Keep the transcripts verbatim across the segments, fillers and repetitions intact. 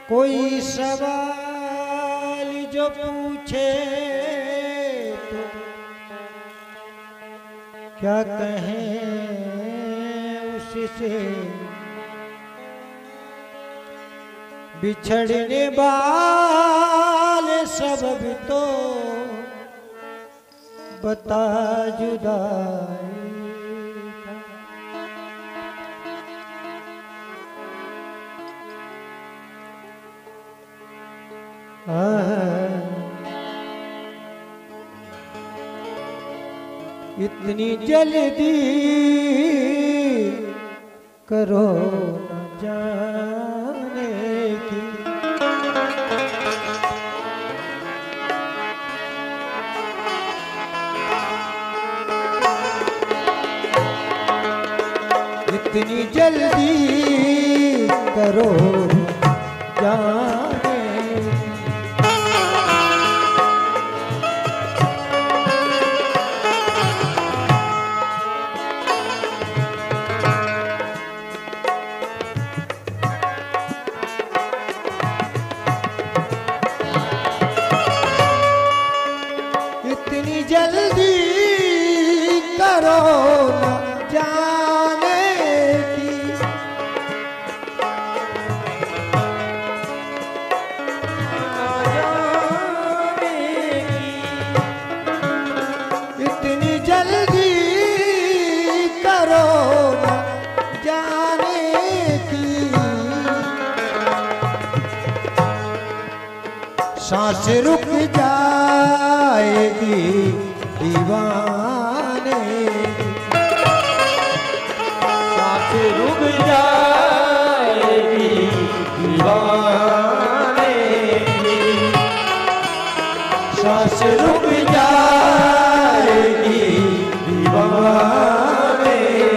कोई सवाल जो पूछे तो क्या कहें उससे, बिछड़ने वाले सबब तो बता जुदाई इतनी जल्दी करो न जाने की, इतनी जल्दी करो जाने जल्दी करो न जाने की, इतनी जल्दी करो न जाने की, सांस रुक जाएगी दीवाने, सांस रुक जाएगी दीवाने, सांस रुक जाएगी दीवाने।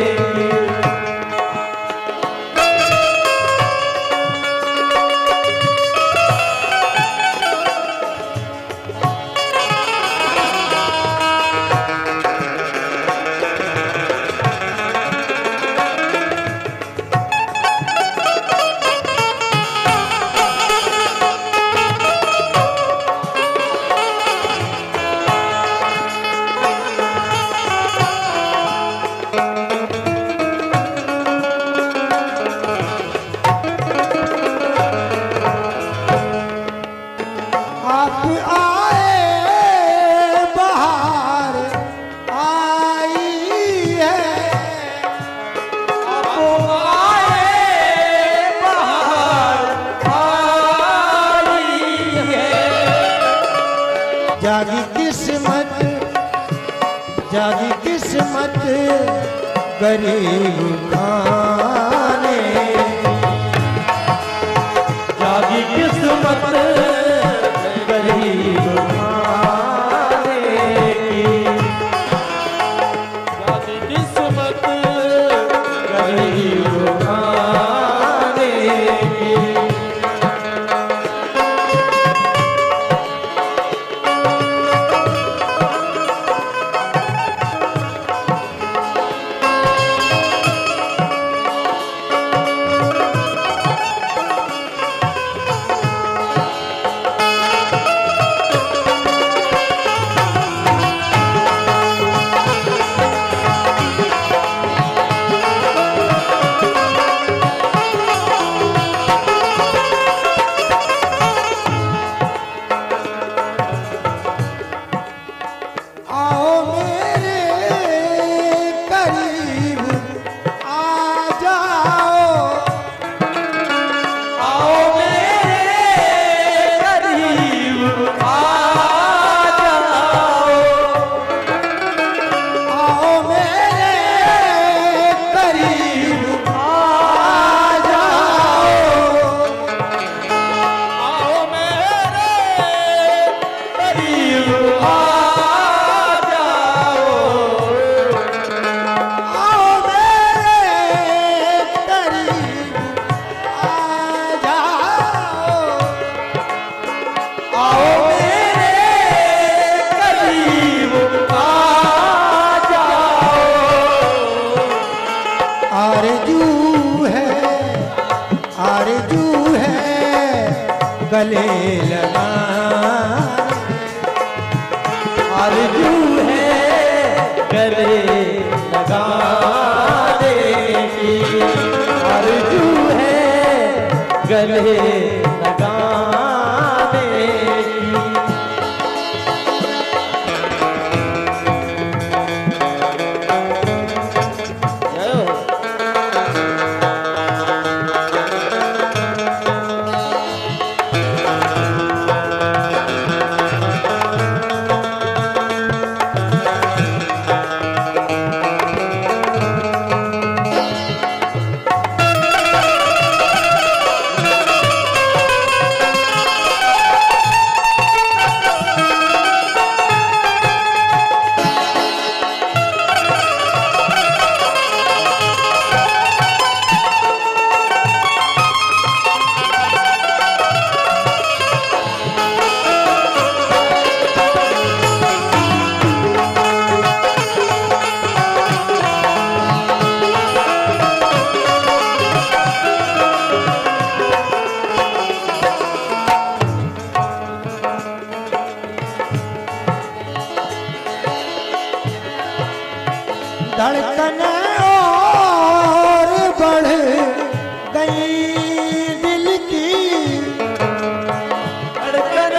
जागी किस्मत, जागी किस्मत गरीब खाने, जागी किस्मत गरीब खाने की, जागी किस्मत गरीब खाने की। लगाने की। धड़कन और बढ़ गई दिल की, धड़कन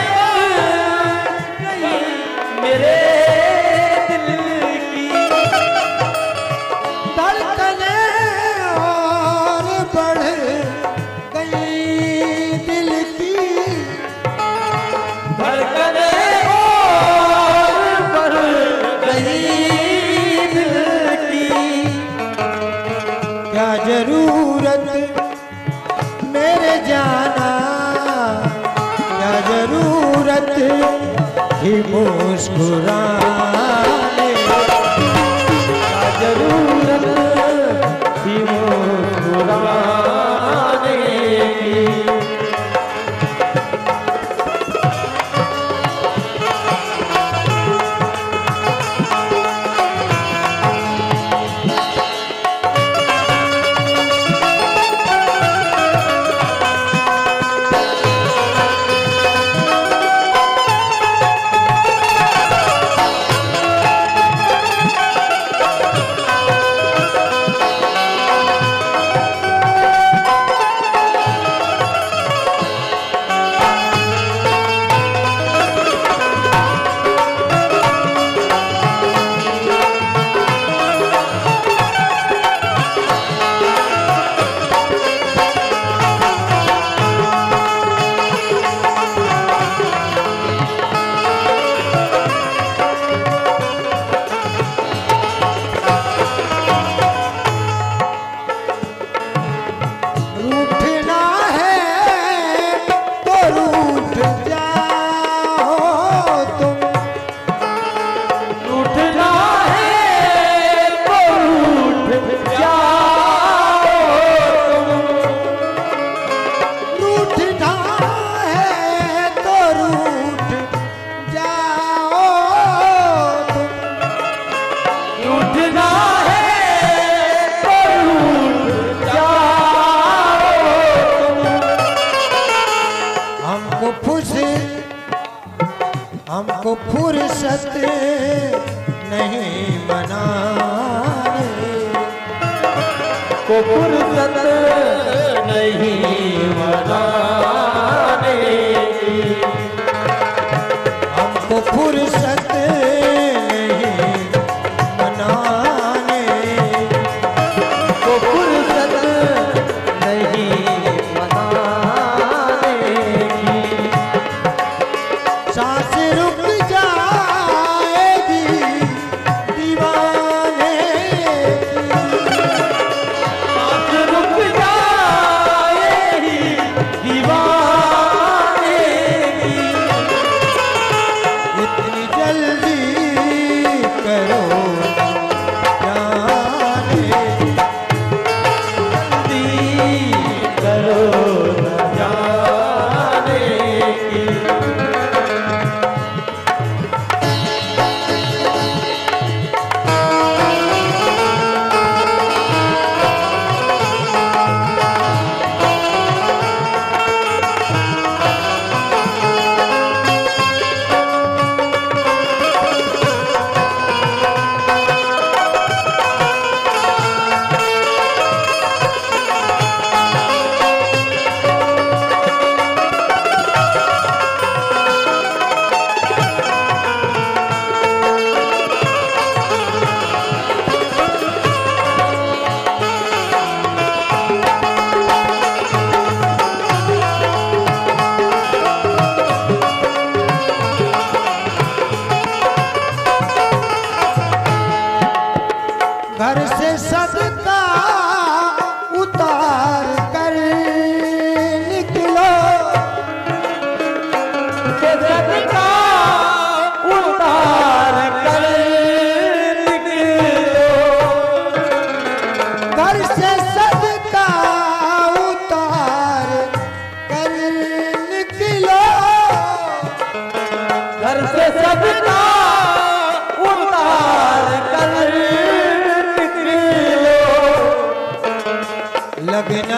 गई मेरे दिल की। धड़कन और बढ़ गई दिल की, धड़कन और बढ़ गई दिल की। क्या जरूरत मेरे जाना, क्या जरूरत थी मुस्कुराने, क्या जरूरत थी मुस्कुराने की। रूठना है तो रूठ जाओ तुम, रूठना है तो रूठ जाओ तुम। रूठना है तो रूठ जाओ तुम, रूठना है तो रूठ जाओ तुम। हमको फुस हमको फुर्सत नहीं मनाने, को फुर्सत नहीं मनाने की। हमको फुर्सत नहीं मनाने, को फुर्सत नहीं मनाने की। सांस रुक जाएगी दीवाने की, सांस रुक जाएगी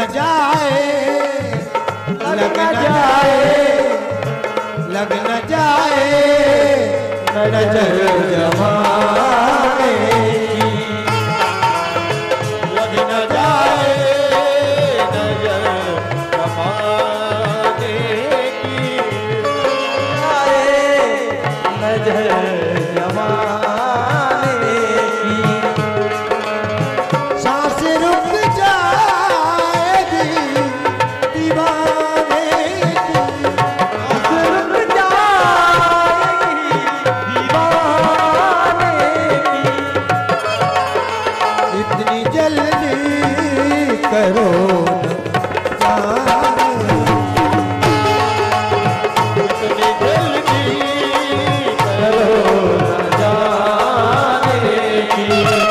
जाए लग न जाए लग न जाए नजर जमाने की। लग न जाए नजर जमाने की। आए नजर जमाने की। सांस रुक जाएगी दीवाने की। रुक जाएगी दीवाने की। इतनी जल्दी करो न जाने। इतनी जल्दी करो न जाने की।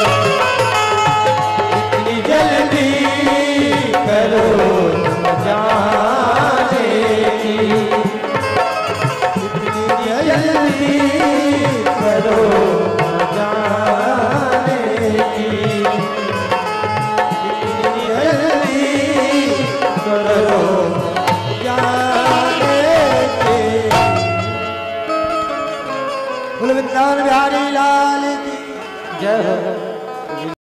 इतनी जल्दी करो न जाने की। इतनी जल्दी करो न जाने की। इतनी जल्दी करो जाने के। बोलो वृंदावन बिहारी लाल की जय हो।